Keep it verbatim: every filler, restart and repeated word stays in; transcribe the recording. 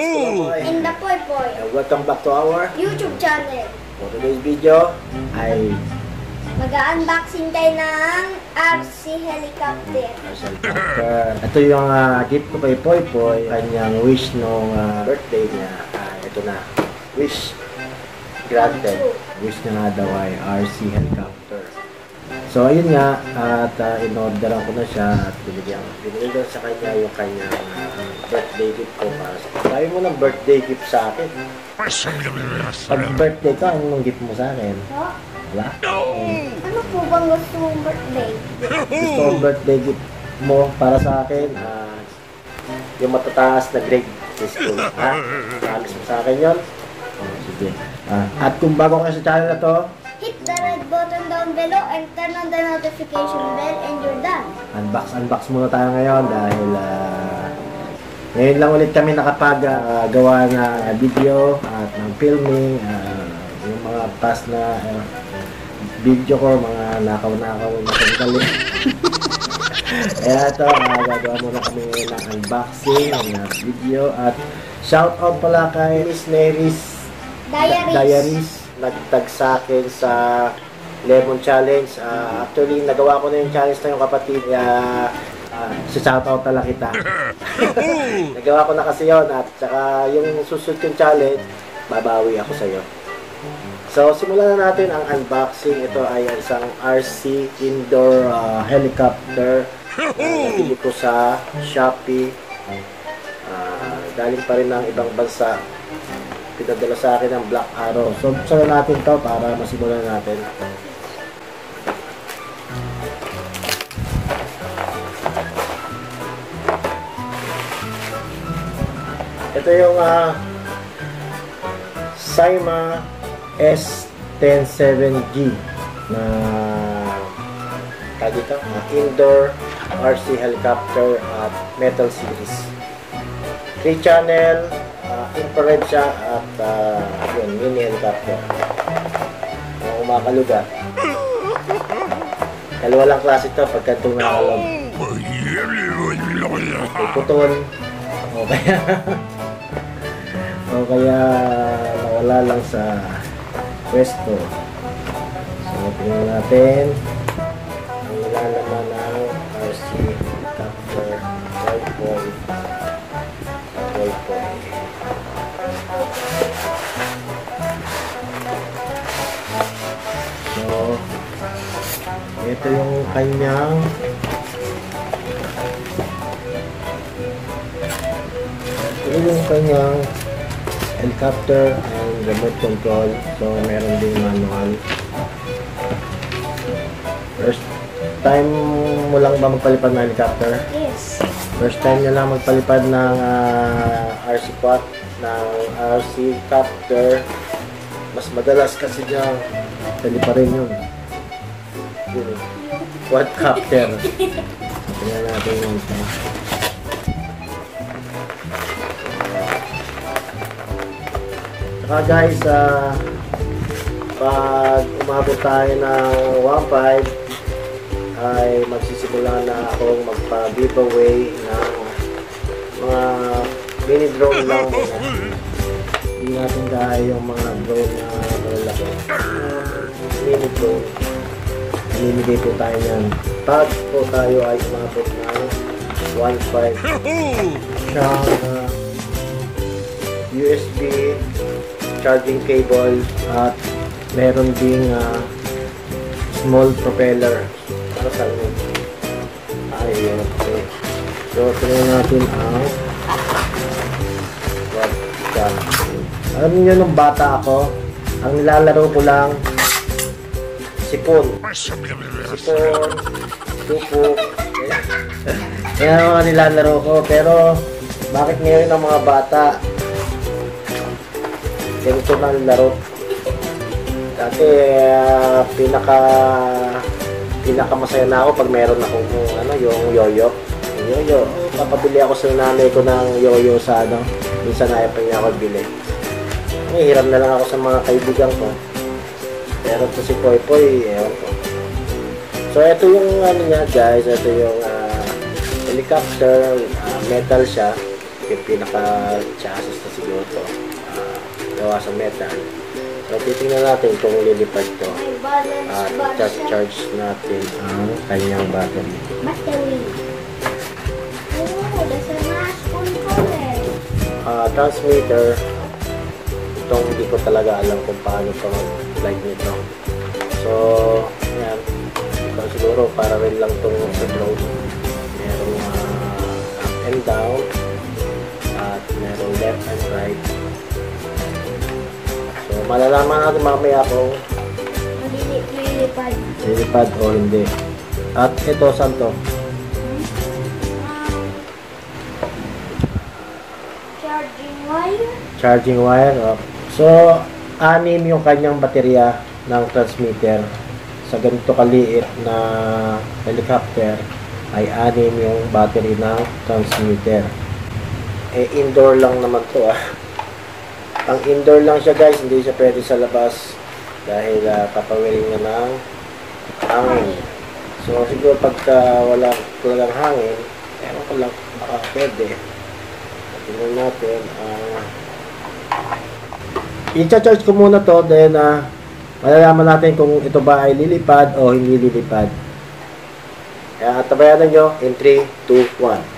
In the Poy Poy. Uh, welcome back to our YouTube channel. For today's video ay Mag-unboxing tayo ng R C Helicopter. helicopter. Ito yung uh, gift ko kay Poy Poy. Kanyang wish nung uh, birthday niya. Uh, ito na. Wish granted. Wish niya nga daw ay R C Helicopter. So ayun nga, at uh, in-orderan ko na siya at binigyan binigyan sa kanya yung kanyang uh, birthday gift ko para sa akin. Sabi mo ng birthday gift sa akin. Pag birthday ka, anong gift mo sa akin? Oh? Wala? Um, Ano po bang gusto mong birthday? gusto kong birthday gift mo para sa akin, uh, yung matataas na grade sa school. Ha? Promise mo sa akin yun? Oh, sige. Uh, at kung bago kayo sa channel na to, Hit the red button down below and turn on the notification bell and you're done. unbox unbox muna tayo ngayon dahil uh, ngayon lang ulit kami nakapag uh, gawa na video at ng filming. Uh, yung mga past na uh, video ko, mga nakaw-nakaw na sandali. Kaya ito, uh, gagawa muna kami ng unboxing ng video at shout out pala kay Miss Nery's Diaries. Diaries. Nagtag sa akin sa Lemon Challenge. Uh, actually, nagawa ko na yung challenge na yung kapatid. Uh, uh, sa shoutout na lang kita. Nagawa ko na kasi yun. At saka yung susunod yung challenge, babawi ako sa'yo. So, simulan na natin ang unboxing. Ito ay isang R C indoor uh, helicopter. Uh, nabili ko sa Shopee. Uh, galing pa rin ng ibang bansa. Pinadala sa akin ng Black Arrow. So, buksan na natin to para masimulan natin. Ito yung uh, Syma S ten seven G na tag ito, uh, indoor R C helicopter at metal series. three channel, uh, infrared siya at uh, yun, mini helicopter. Uh, umakaluga. Dalawa lang klase ito pagka itong nakalog. May putol. O kaya o kaya nawala lang sa pwesto. So, tingnan natin ang nilalaman ng R C helicopter Poy Poy. Poy Poy. So, ito yung kanyang ito yung kanyang helicopter and remote control. So, meron din manual. First time mo lang ba magpalipad ng helicopter? Yes. First time nyo lang magpalipad ng uh, R C quad, ng R C copter. Mas madalas kasi dyan, dali pa rin yun. Yun, quadcopter. Tingnan natin yung ito. Saka guys, uh, pag umabot tayo ng one point five, ay magsisimula na akong magpa-giveaway ng mga mini drone lang muna. Hindi natin kaya yung mga drone na malalaki. Mini drone. Namimigay po tayo yan. Pag po tayo ay umabot ng one point five. Siyang uh, U S B charging cable at meron ding uh, small propeller. Para sa amin. Ayun. Okay. So, tingnan natin ang webcam. Alam niyo nung bata ako, ang nilalaro ko lang sipon. Sipon, tupo. Yan ang mga nilalaro ko. Pero, bakit ngayon ang mga bata ganito na laro? Dati, uh, pinaka pinakamasaya na ako pag meron akong ano, yung yoyo. Yung yoyo. Papabili ako sa nanay ko ng yoyo sa ano. Minsan na pa niya ako bili. May hiram na lang ako sa mga kaibigan ko. Pero ito si Poy Poy, ewan ko. So, ito yung ano niya guys. Ito yung uh, helicopter. Uh, metal siya. yung pinaka-chassis na siguro to. Uh, gawa sa metal. So, titingnan natin kung lilipad to. May balance At bar siya. charge natin ang kanyang battery. Battery. Oh, there's a nice controller. Uh, transmitter, itong hindi ko talaga alam kung paano ito mag-flight nito. So, yan. Ito siguro para rin lang itong sa drone. Merong uh, up and down at merong left and right. So, malalaman natin mamaya kung Lilipad. lilipad o hindi. At ito, saan to? Charging wire. Charging wire. Oh. So, anim yung kanyang baterya ng transmitter. Sa ganito kaliit na helicopter, ay anim yung battery ng transmitter. Eh, indoor lang naman to ah. Ang indoor lang siya guys, hindi siya pwede sa labas dahil uh, papawirin niya ng hangin. So, siguro pagka wala talagang hangin, ewan ko lang, baka pwede. Tingnan natin. Uh, I-charge ko muna to, then uh, malalaman natin kung ito ba ay lilipad o hindi lilipad. Kaya tabayan nyo in three, two, one.